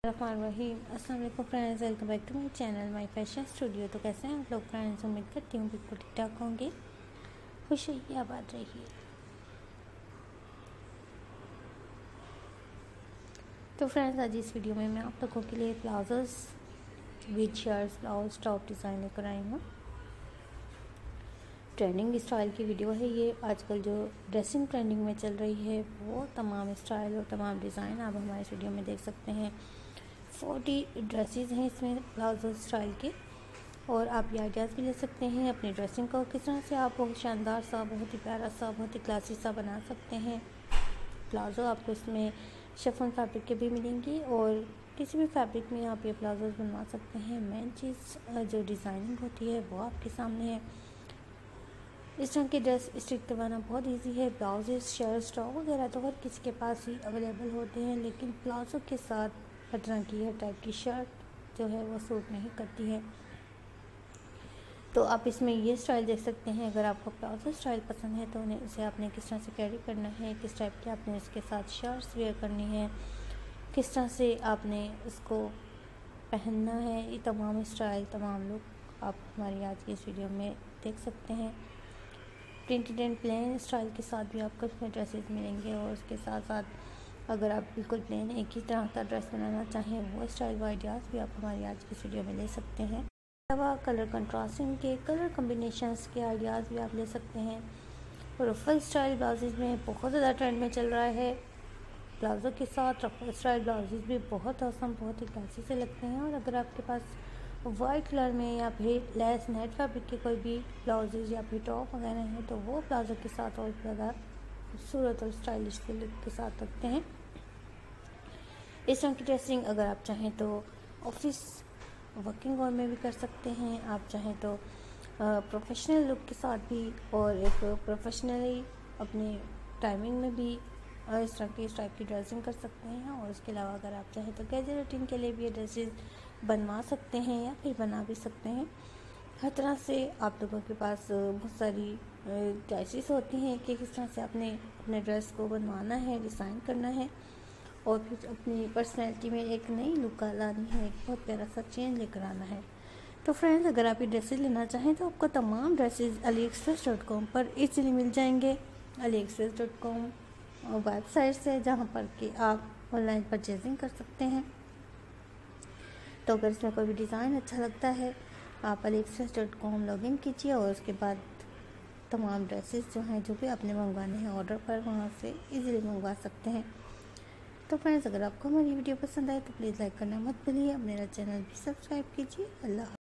रहीम अस्सलाम वालेकुम friends, welcome back to my channel my fashion studio. तो कैसे हैं आप लोग फ्रेंड्स? उम्मीद करती हूँ बिल्कुल ठीक ठाक होंगे। खुश रहिए, आबाद रहिए। तो फ्रेंड्स, आज इस वीडियो में मैं आप लोगों के लिए palazzos with shirts, blouse, top design लेकर आई हूँ। ट्रेंडिंग स्टाइल की वीडियो है ये। आजकल जो ड्रेसिंग ट्रेंडिंग में चल रही है वो तमाम स्टाइल और तमाम डिज़ाइन आप हमारे इस वीडियो में देख सकते हैं। 40 ड्रेसेस हैं इसमें प्लाजो स्टाइल के, और आप ये आइडियाज़ भी ले सकते हैं अपनी ड्रेसिंग को किस तरह से आप बहुत शानदार सा, बहुत ही प्यारा सा, बहुत ही क्लासी सा बना सकते हैं। प्लाजो आपको इसमें शिफॉन फैब्रिक के भी मिलेंगे और किसी भी फैब्रिक में आप ये प्लाजोज बनवा सकते हैं। मेन चीज़ जो डिज़ाइनिंग होती है वो आपके सामने है। इस तरह की ड्रेस स्टिच करवाना बहुत इजी है। ब्लाउजेस, शर्ट्स, टॉप वगैरह तो हर किसी के पास ही अवेलेबल होते हैं, लेकिन प्लाजो के साथ हर तरह की हर टाइप की शर्ट जो है वो सूट नहीं करती है। तो आप इसमें ये स्टाइल देख सकते हैं। अगर आपको प्लाजो स्टाइल पसंद है तो उन्हें उसे आपने किस तरह से कैरी करना है, किस टाइप की आपने इसके साथ शर्ट्स वेयर करनी है, किस तरह से आपने उसको पहनना है, ये तमाम स्टाइल, तमाम लुक आप हमारी आज की इस वीडियो में देख सकते हैं। प्रिंटेड एंड प्लेन स्टाइल के साथ भी आपको इसमें ड्रेसेस मिलेंगे, और उसके साथ साथ अगर आप बिल्कुल प्लेन एक ही तरह का ड्रेस बनाना चाहें वो स्टाइल व आइडियाज़ भी आप हमारी आज की इस वीडियो में ले सकते हैं। अलावा कलर कंट्रास्टिंग के, कलर कम्बिनेशंस के आइडियाज़ भी आप ले सकते हैं। और रफल स्टाइल ब्लाउजेज़ में बहुत ज़्यादा ट्रेंड में चल रहा है। प्लाजो के साथ रफल स्टाइल ब्लाउजेज़ भी बहुत औसम, बहुत ही क्लासी से लगते हैं। और अगर आपके पास वाइट कलर में या फिर लेस नेट फैब्रिक के कोई भी ब्लाउजेज या फिर टॉप वगैरह हैं तो वो प्लाजो के साथ और ज़्यादा खूबसूरत और स्टाइलिश के लुक के साथ लगते हैं। इस तरह की ड्रेसिंग अगर आप चाहें तो ऑफिस वर्किंग और में भी कर सकते हैं। आप चाहें तो प्रोफेशनल लुक के साथ भी और एक प्रोफेशनली अपनी टाइमिंग में भी इस टाइप की ड्रेसिंग कर सकते हैं। और उसके अलावा अगर आप चाहें तो कैजुअल रूटीन के लिए भी ये ड्रेसेस बनवा सकते हैं या फिर बना भी सकते हैं। हर तरह से आप लोगों के पास बहुत सारी चॉइसेस होती हैं कि किस तरह से आपने अपने ड्रेस को बनवाना है, डिज़ाइन करना है और फिर अपनी पर्सनैलिटी में एक नई लुक लानी है, एक बहुत प्यारा सा चेंज लेकर आना है। तो फ्रेंड्स, अगर आप ये ड्रेसेस लेना चाहें तो आपको तमाम ड्रेसेस AliExpress.com पर ईजिली मिल जाएंगे। AliExpress.com वेबसाइट से जहाँ पर कि आप ऑनलाइन परचेजिंग कर सकते हैं। तो अगर इसमें कोई भी डिज़ाइन अच्छा लगता है आप AliExpress.com लॉगिन कीजिए और उसके बाद तमाम ड्रेसेस जो हैं, जो भी आपने मंगवाने हैं ऑर्डर पर, वहाँ से इजीली मंगवा सकते हैं। तो फ्रेंड्स, अगर आपको हमारी वीडियो पसंद आए तो प्लीज़ लाइक करना मत भूलिए। मेरा चैनल भी सब्सक्राइब कीजिए। अल्लाह।